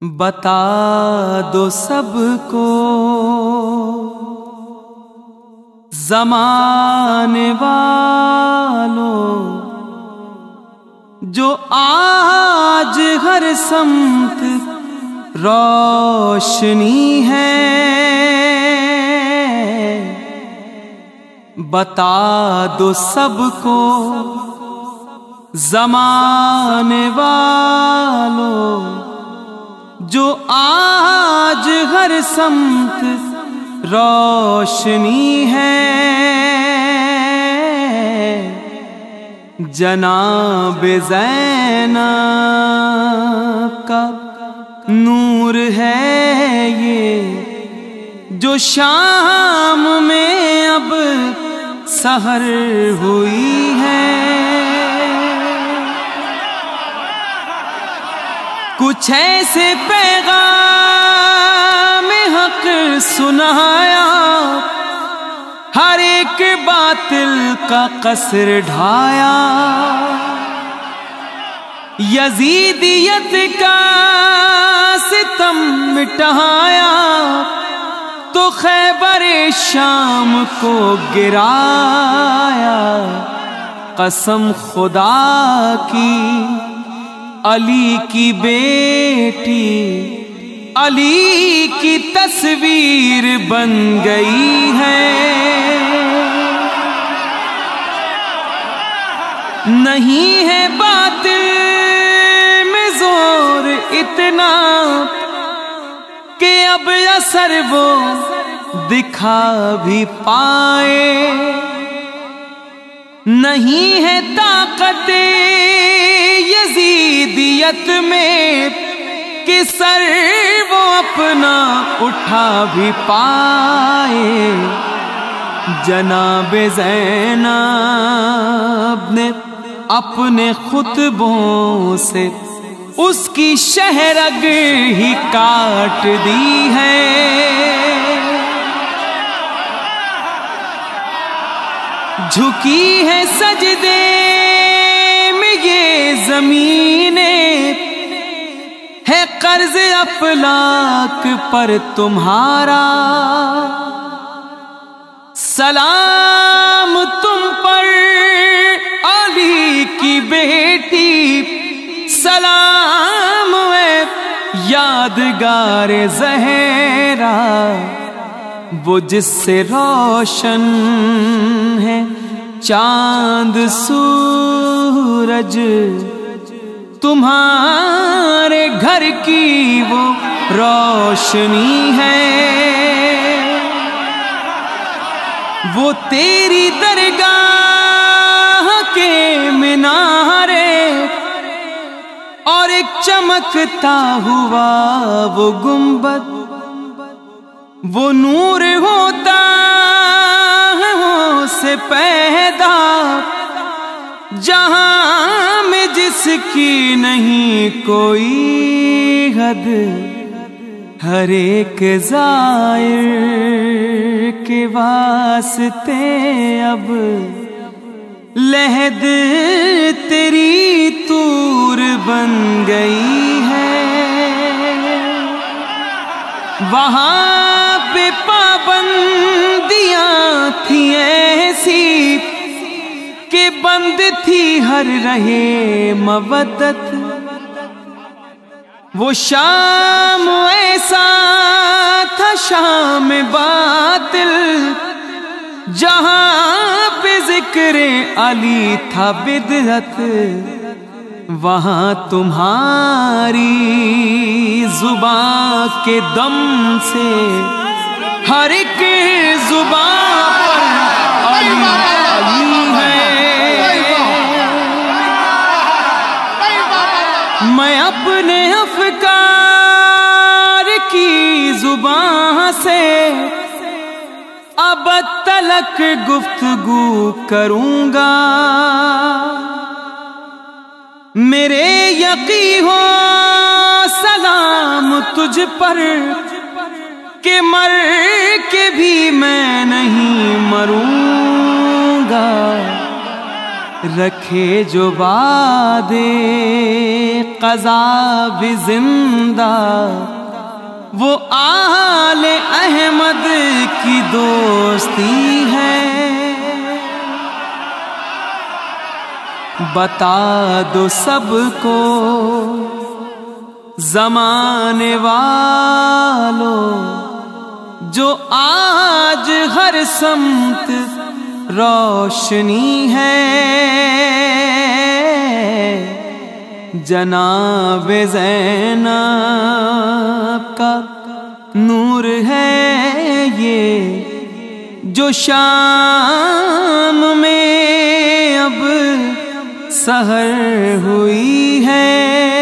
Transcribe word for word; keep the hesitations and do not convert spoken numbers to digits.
بتا دو سب کو زمانے والوں، جو آج ہر سمت روشنی ہے، بتا دو سب کو زمانے والوں، جو آج ہر سمت روشنی ہے، جناب زینب کا نور ہے یہ، جو شام میں اب سحر ہوئی ہے۔ کچھ ایسے پیغام حق سنایا، ہر ایک باطل کا قصر ڈھایا، یزیدیت کا ستم مٹایا، تو خیبر شام کو گرایا۔ قسم خدا کی علی کی بیٹی علی کی تصویر بن گئی ہے، نہیں ہے باطل میں زور اتنا کہ اب اثر وہ دکھا بھی پائے، نہیں ہے طاقت یزیدیت میں کہ سر وہ اپنا اٹھا بھی پائے۔ جناب زینب نے اپنے خطبوں سے اس کی شہرگ ہی کاٹ دی ہے، جھکی ہے سجدے میں یہ زمینیں، ہے قرض افلاک پر تمہارا، سلام تم پر علی کی بیٹی، سلام اے یادگار زہرا، وہ جس سے روشن ہے چاند سورج، تمہارے گھر کی وہ روشنی ہے، وہ تیری درگاہ کے مینارے، اور ایک چمکتا ہوا وہ گنبد، وہ نور ہوتا ہے وہ سے پیدا، جہاں میں جس کی نہیں کوئی حد، ہر ایک زائر کے واسطے اب لحد تیری طور بن گئی ہے۔ وہاں پہ پابندیاں تھیں ایسی کہ بند تھی ہر رہے مودت، وہ شام ایسا تھا شام باطل، جہاں پہ ذکر علی تھا بدعت، وہاں تمہاری زبان کے دم سے ہر ایک زبان پر علی علی ہے۔ میں اپنے افکار کی زبان سے اب تلک گفتگو کروں گا، میرے یقی ہو سلام تجھ پر کہ مر کے بھی میں نہیں مروں گا، رکھے جو وعدے قضا بھی زندہ، وہ آل احمد کی دوستی ہے۔ بتا دو سب کو زمانے والوں، جو آج ہر سمت روشنی ہے، جناب زینب کا نور ہے یہ، جو شام میں اب سحر ہوئی ہے۔